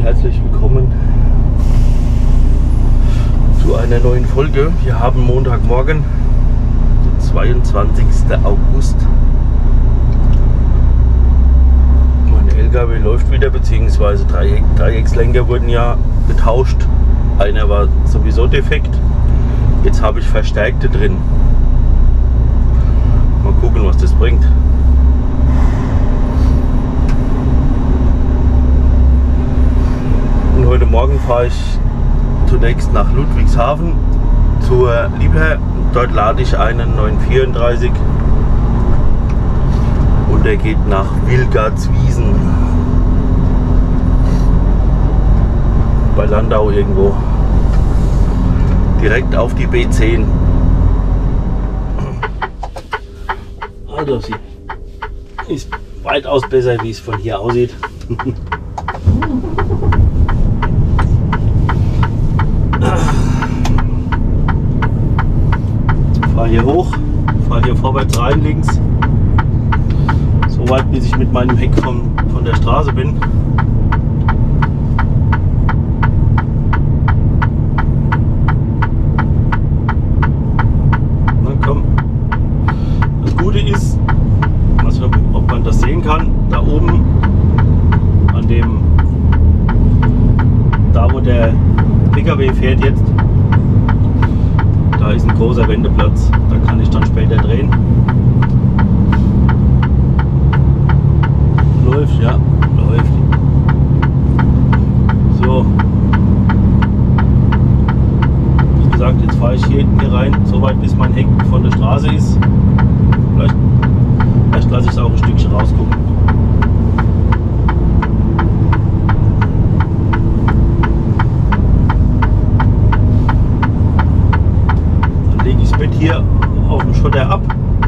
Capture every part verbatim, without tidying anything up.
herzlich willkommen zu einer neuen Folge. Wir haben Montagmorgen, den zweiundzwanzigsten August. Mein L K W läuft wieder, beziehungsweise Dreieck, Dreieckslenker wurden ja getauscht. Einer war sowieso defekt. Jetzt habe ich Verstärkte drin. Mal gucken, was das bringt. Und heute Morgen fahre ich zunächst nach Ludwigshafen zur Liebherr. Dort lade ich einen neun vierunddreißig und der geht nach Wilgartswiesen bei Landau irgendwo. Direkt auf die B zehn. Also sie ist weitaus besser, wie es von hier aussieht. Fahre hier hoch, fahre hier vorwärts rein, links. So weit, bis ich mit meinem Heck von, von der Straße bin. Ist, also ob man das sehen kann, da oben an dem, da wo der P K W fährt jetzt, da ist ein großer Wendeplatz, da kann ich dann später drehen. Läuft, ja, läuft. So, wie gesagt, jetzt fahre ich hier hinten hier rein, so weit bis mein Heck von der Straße ist. Vielleicht, vielleicht lasse ich es auch ein Stückchen rausgucken. Dann lege ich das Bett hier auf dem Schotter ab.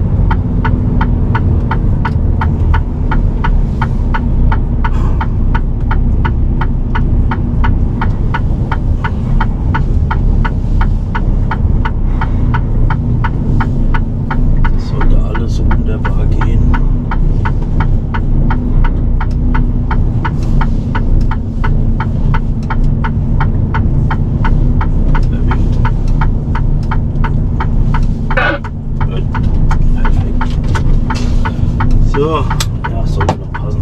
So, ja, sollte noch passen.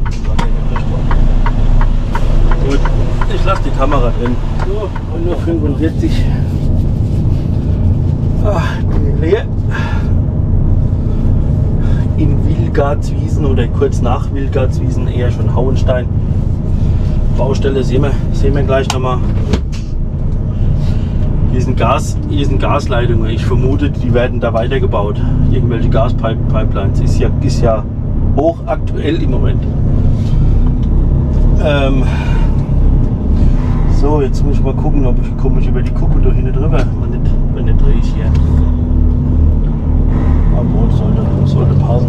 Gut, ich lasse die Kamera drin. So, nur fünfundvierzig. Ach, leer. In Wilgartswiesen oder kurz nach Wilgartswiesen, eher schon Hauenstein. Baustelle sehen wir, sehen wir gleich nochmal. Hier sind Gas, hier sind Gasleitungen. Ich vermute, die werden da weitergebaut. Irgendwelche Gaspipelines. Ist ja, ist ja hochaktuell im Moment. Ähm so, jetzt muss ich mal gucken, ob ich komme ich über die Kuppe da hinten drüber. Wenn nicht, wenn nicht drehe ich hier. Aber sollte, sollte passen.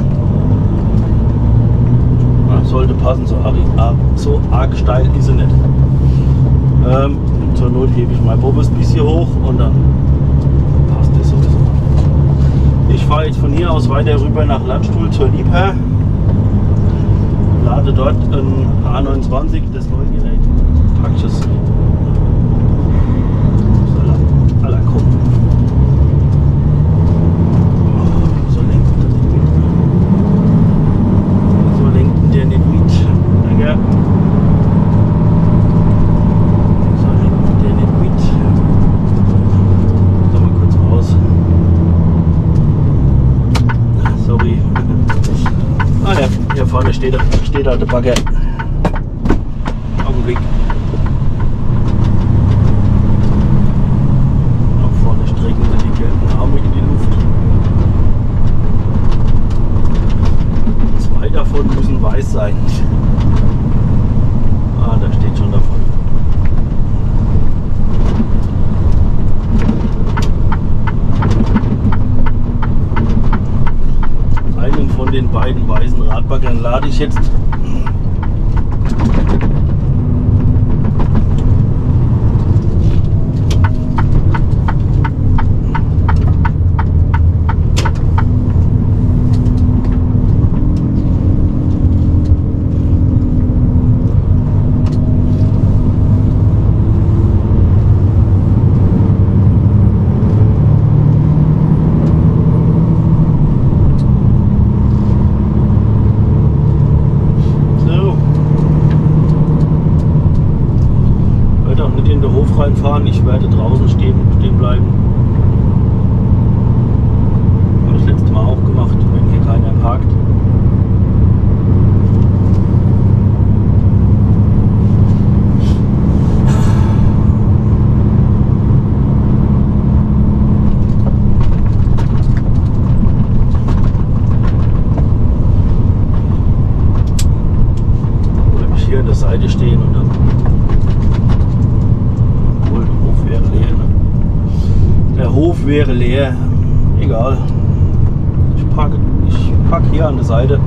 Ja, sollte passen, so arg, so arg steil ist sie nicht. Ähm, zur Not hebe ich mein Bobes bis hier hoch und dann passt das sowieso. Ich fahre jetzt von hier aus weiter rüber nach Landstuhl zur Liebherr. Lade dort ein A neunundzwanzig, das neue Gerät. Pack ich es. Aller kommen. So lenkt der nicht mit. So lenkt der nicht mit. Danke. Ah ja, hier vorne steht, steht da der Bagger. Augenblick. Auch vorne strecken sie die gelben Arme in die Luft. Zwei davon müssen weiß sein. Ah, da steht schon davon. Einen von den beiden weißen Radbaggern lade ich jetzt. in den Hof reinfahren. Ich werde draußen stehen, stehen bleiben. Habe ich letztes Mal auch gemacht, wenn hier keiner parkt. Seite stehen und dann, obwohl der Hof wäre leer, ne? Der Hof wäre leer, egal, ich parke, ich parke hier an der Seite.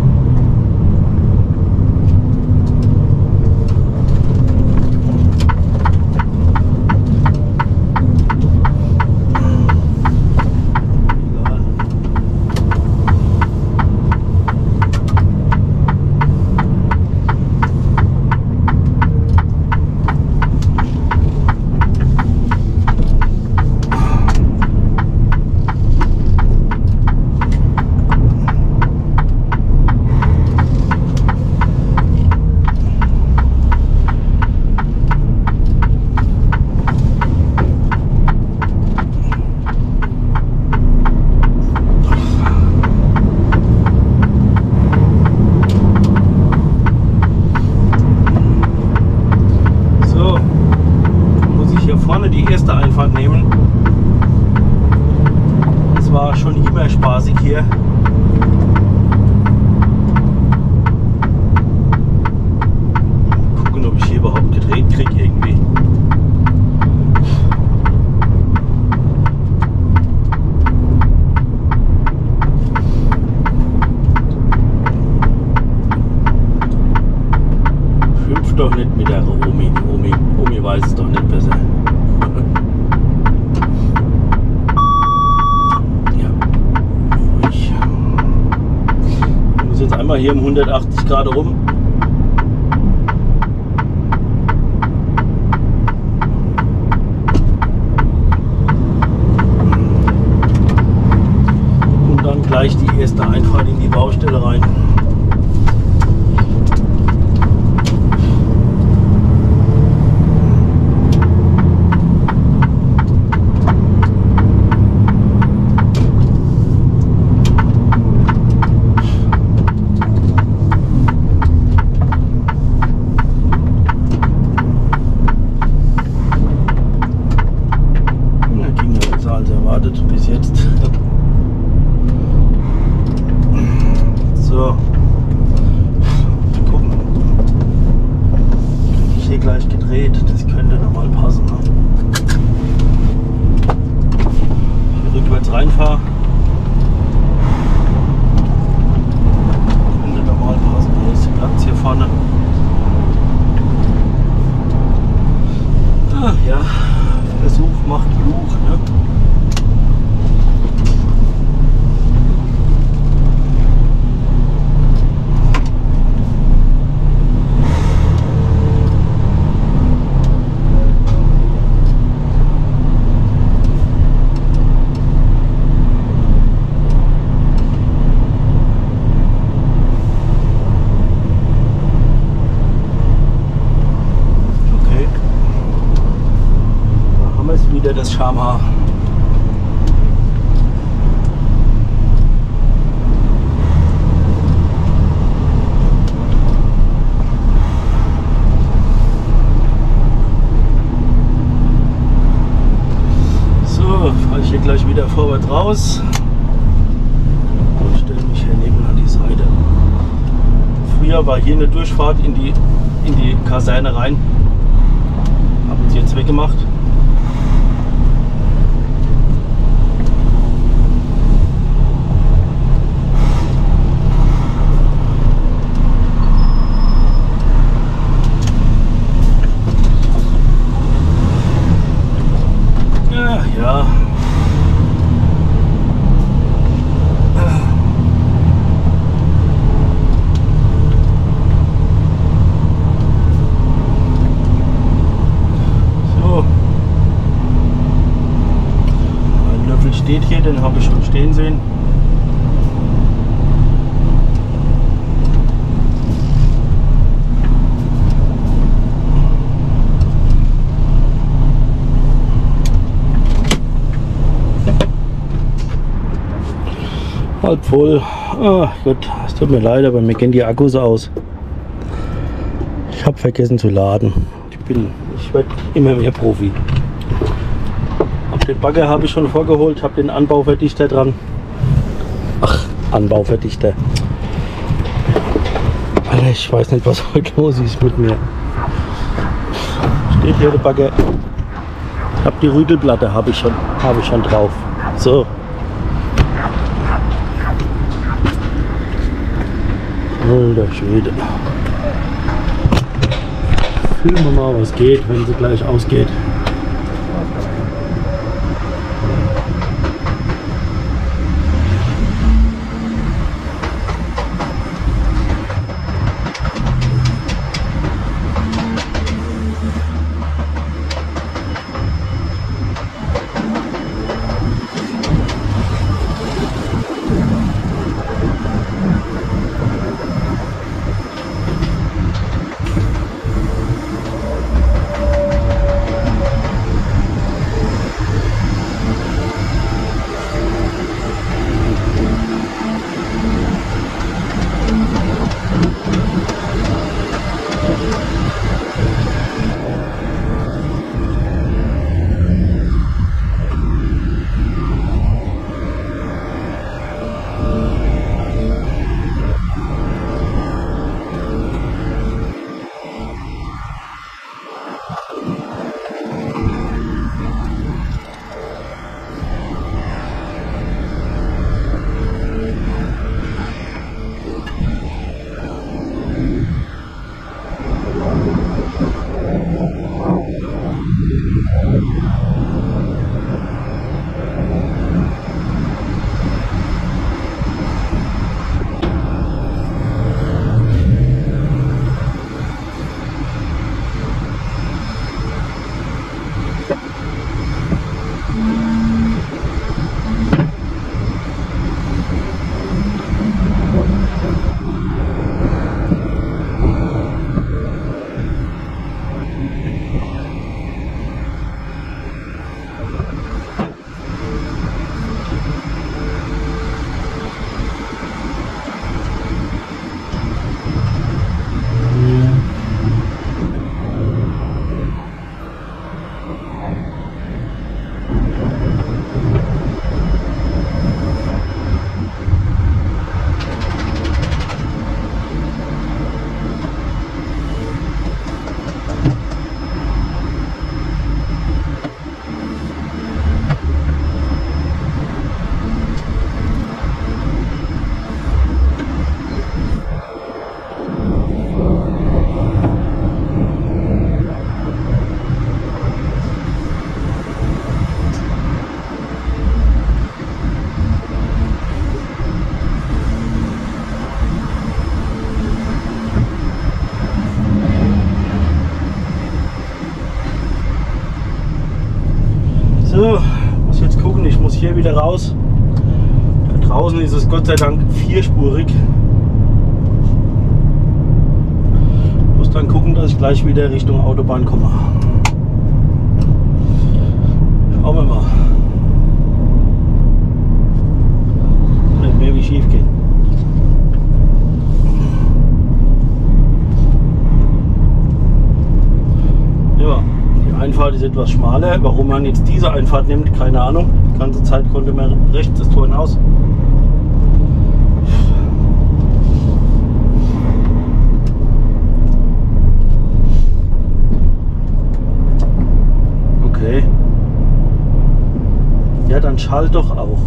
Nehmen. Es war schon immer spaßig hier. Gucken, ob ich hier überhaupt gedreht kriege irgendwie. Schimpf doch nicht mit der Omi. Omi, Omi weiß es doch nicht besser. Einmal hier um hundertachtzig Grad rum. Und dann gleich die erste Einfahrt in die Baustelle rein. Bis jetzt. So. Gucken. Kriege ich hier gleich gedreht. Das könnte nochmal passen. Ne? Hier rückwärts reinfahre. Könnte nochmal passen. Hier ist Platz hier vorne. Ach ja. Versuch macht Fluch. Ne? Das Schamhaar. So, fahre ich hier gleich wieder vorwärts raus und stelle mich hier neben an die Seite. Früher war hier eine Durchfahrt in die, in die Kaserne rein. Haben sie jetzt weggemacht. Ja. So. Ein Löffel steht hier, den habe ich schon stehen sehen. Halb voll. Ah, gut, es tut mir leid, aber mir gehen die Akkus aus. Ich habe vergessen zu laden. Ich bin, ich werde immer mehr Profi. Den Bagger habe ich schon vorgeholt, habe den Anbauverdichter dran. Ach, Anbauverdichter. Alter, ich weiß nicht, was heute los ist mit mir. Steht hier der Bagger. Ich habe die Rügelplatte, habe ich schon, habe ich schon drauf. So. Alter Schwede. Filmen wir mal, was geht, wenn sie gleich ausgeht. So, muss jetzt gucken, ich muss hier wieder raus. Da draußen ist es Gott sei Dank vierspurig. Muss dann gucken, dass ich gleich wieder Richtung Autobahn komme. Schauen wir mal. Nicht mehr wie schief gehen. Ja. Die Einfahrt ist etwas schmaler. Warum man jetzt diese Einfahrt nimmt, keine Ahnung. Die ganze Zeit konnte man rechts das Tor hinaus. Okay. Ja, dann schall doch auch.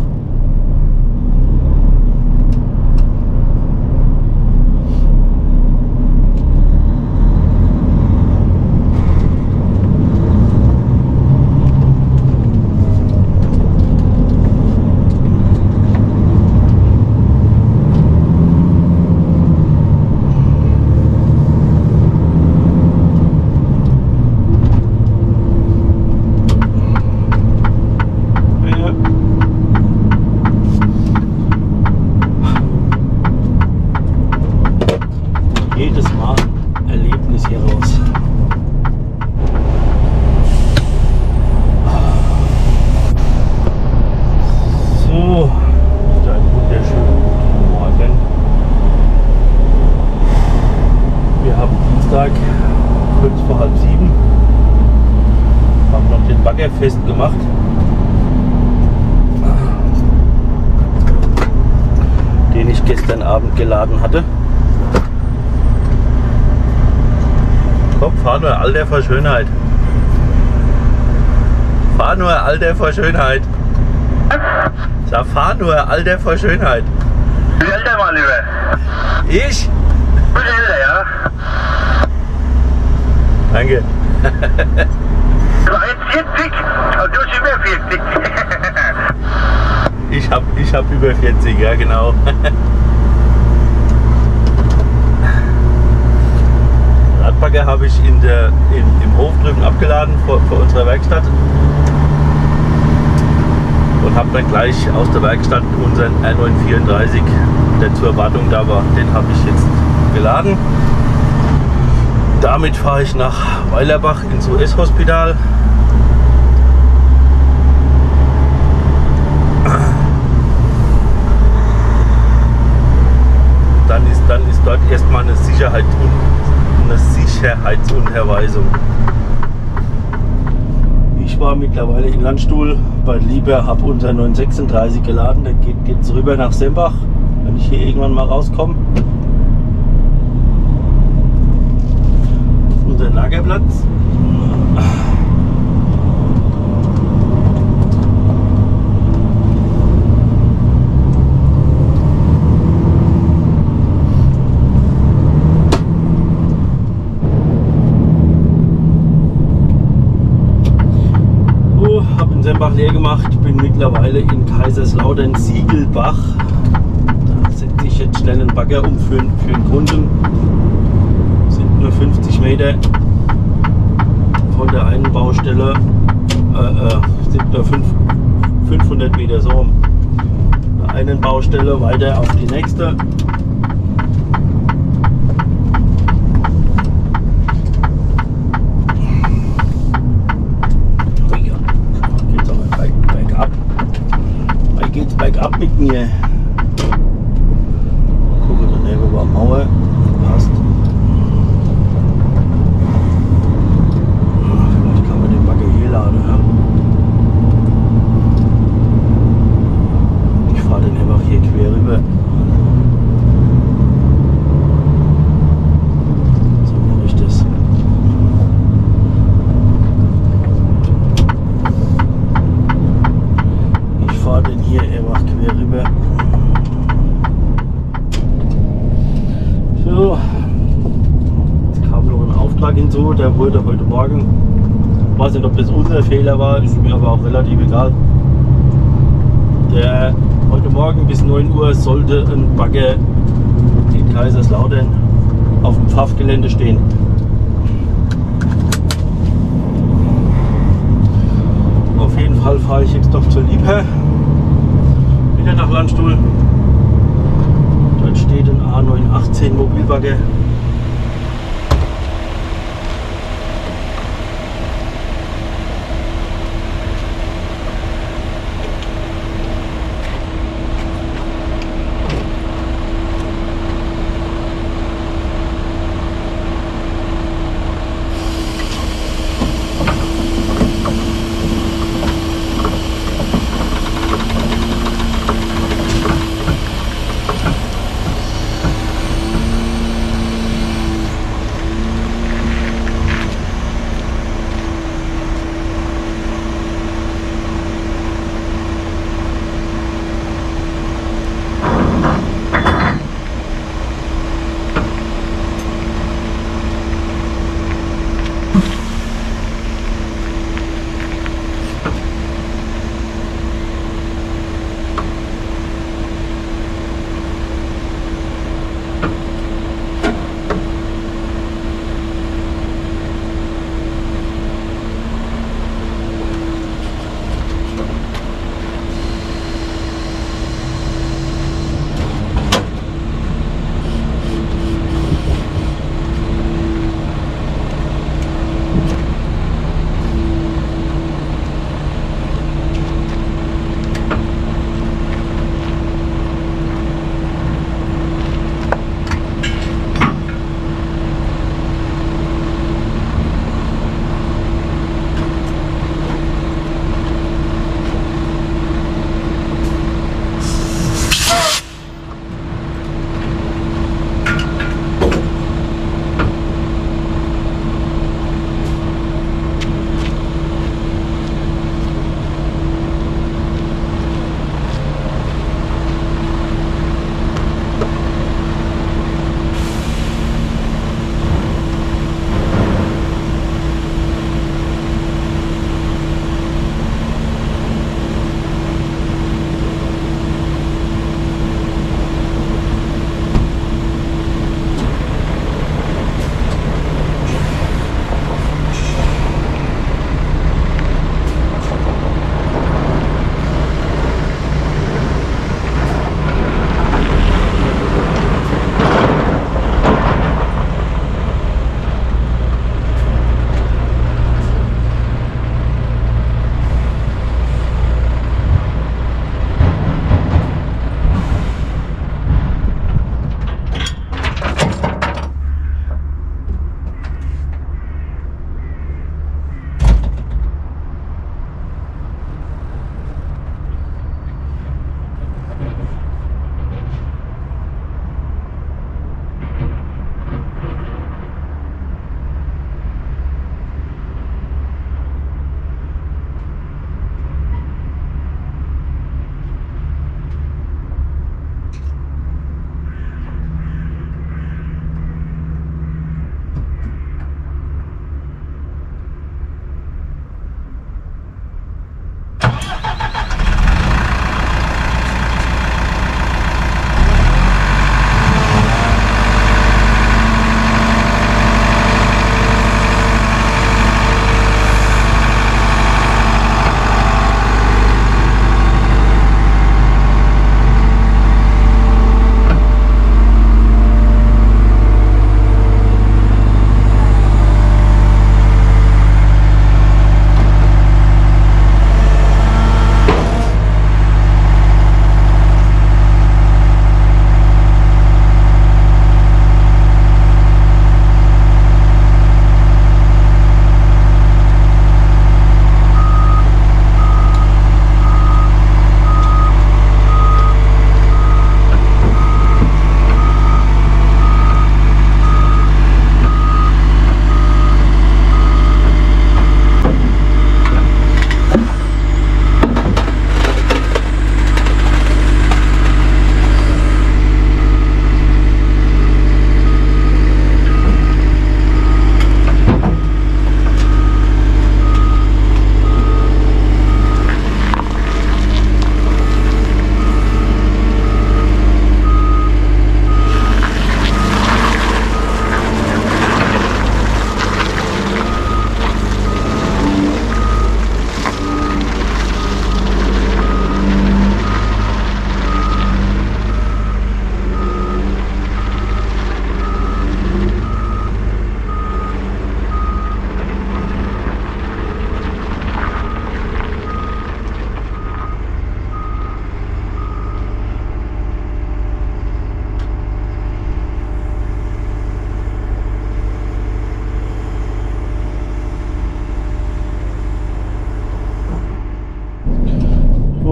festgemacht. Den ich gestern Abend geladen hatte. Komm, fahr nur, Alter vor Schönheit. Fahr nur, Alter vor Schönheit. Sag, fahr nur, Alter vor Schönheit. Wie alt der mal lieber? Ich? Du bist älter, ja? Danke. Du bist vierzig und du bist über vierzig. Ich hab, ich hab über vierzig, ja genau. Radbagger habe ich in der, in, im Hof drüben abgeladen vor, vor unserer Werkstatt und habe dann gleich aus der Werkstatt unseren R neun vierunddreißig, der zur Wartung da war, den habe ich jetzt geladen. Damit fahre ich nach Weilerbach ins U S-Hospital. Dann ist, dann ist dort erstmal eine, Sicherheit, eine Sicherheitsunterweisung. Ich war mittlerweile in Landstuhl bei Lieber, habe unser neun sechsunddreißig geladen. Der geht jetzt rüber nach Sembach, wenn ich hier irgendwann mal rauskomme. Unser Lagerplatz. Sembach leer gemacht, bin mittlerweile in Kaiserslautern Siegelbach. Da setze ich jetzt schnell einen Bagger um für, für den Kunden. Sind nur fünfzig Meter von der einen Baustelle, äh, äh, sind nur fünf, fünfhundert Meter so von der einen Baustelle weiter auf die nächste. Bergab mit mir. Gucke, daneben war Mauer. Passt. Vielleicht kann man den Bagger hier laden. Ja? Ich fahre den einfach hier quer rüber. So mache ich das. Ich fahre den hier einfach quer rüber. So, jetzt kam noch ein Auftrag hinzu, der wurde heute Morgen, ich weiß nicht, ob das unser Fehler war, ist mir aber auch relativ egal. Der heute Morgen bis neun Uhr sollte ein Bagger in Kaiserslautern auf dem Pfaffgelände stehen. Auf jeden Fall fahre ich jetzt doch zur Liebherr. Wieder nach Landstuhl. Dort steht ein A neun achtzehn Mobilbagger.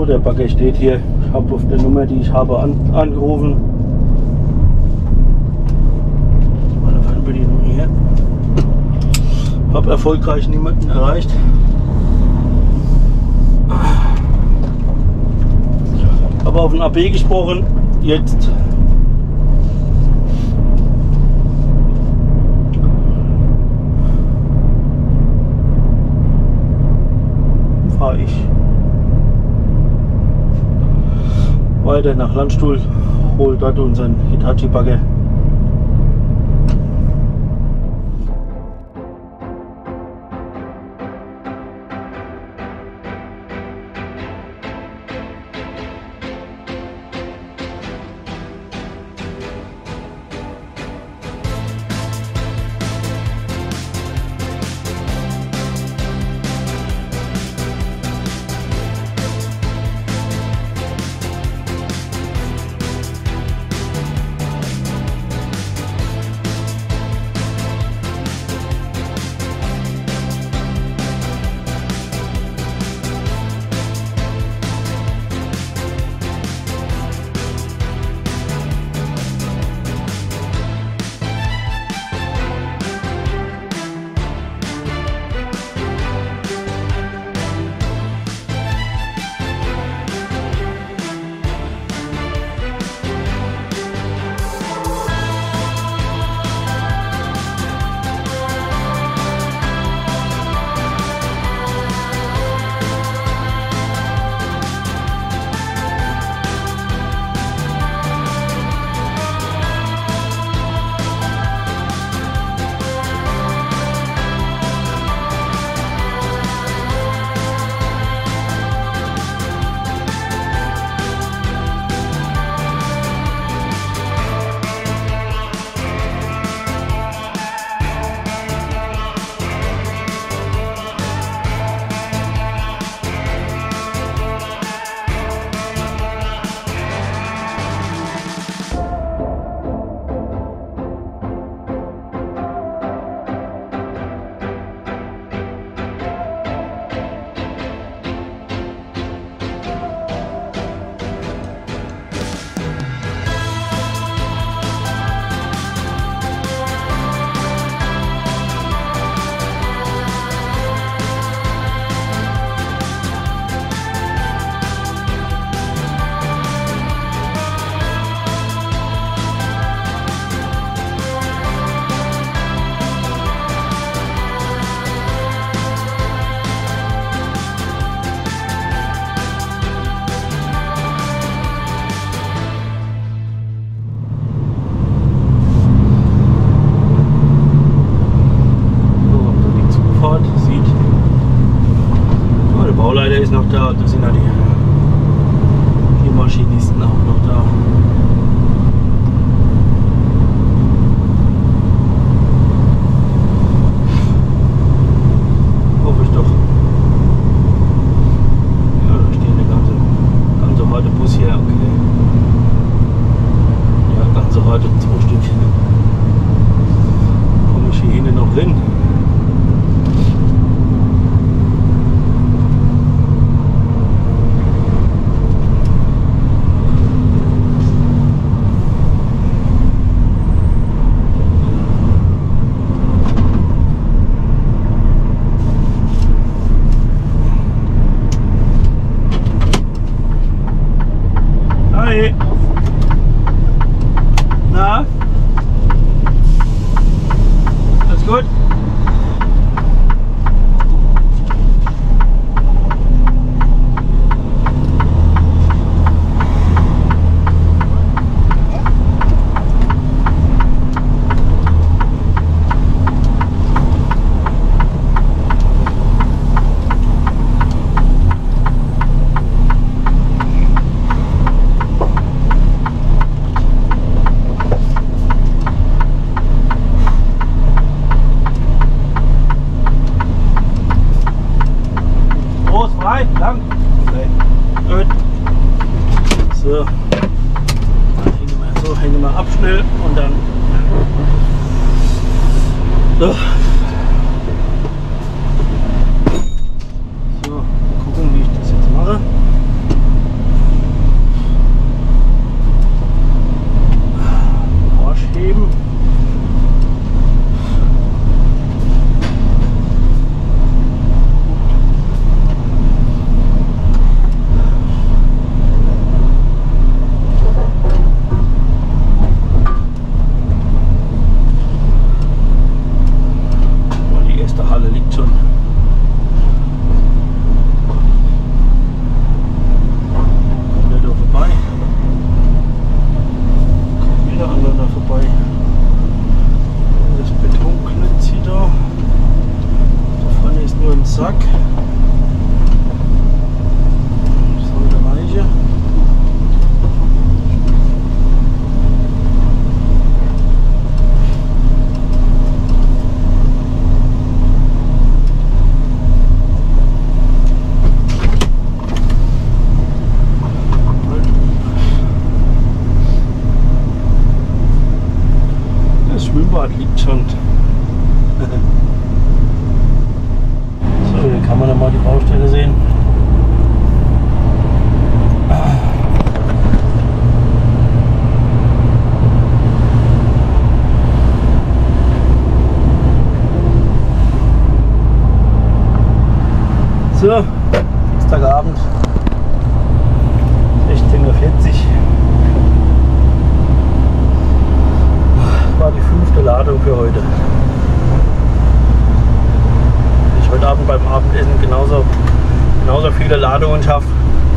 der Bagger steht hier. Ich habe auf der Nummer, die ich habe, an, angerufen. Meine Fernbedienung hier. Habe erfolgreich niemanden erreicht. Aber auf den A B gesprochen. Jetzt fahre ich weiter nach Landstuhl, hole dort unseren Hitachi-Bagger. Bauleiter ist noch da, da sind ja die, die Maschinisten auch noch da. Hoffe ich doch. Ja, da stehen eine ganze, ganze harte Bus hier, okay. Ja, ganze harte, zwei Stückchen. Komme ich hier hinten noch hin? Na? Alles gut? Lang. Okay. Gut. So. Dann hängen wir, so hängen wir ab schnell und dann. So. So, gucken, wie ich das jetzt mache. Baustelle sehen. So, Dienstagabend, sechzehn Uhr vierzig. War die fünfte Ladung für heute. Wenn ich heute Abend beim Abendessen genauso, genauso viele Ladungen schaffe.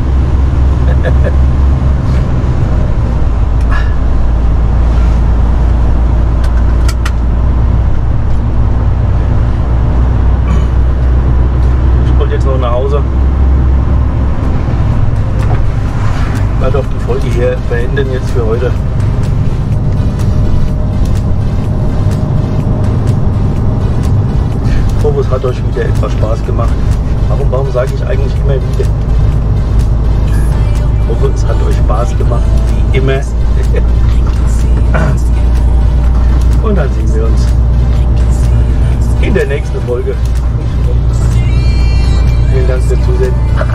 Ich wollte jetzt noch nach Hause. Ich werde auch die Folge hier beenden jetzt für heute. Ich hoffe, es hat euch wieder etwas Spaß gemacht. Warum, warum sage ich eigentlich immer wieder? Ich hoffe, es hat euch Spaß gemacht, wie immer. Und dann sehen wir uns in der nächsten Folge. Vielen Dank fürs Zusehen.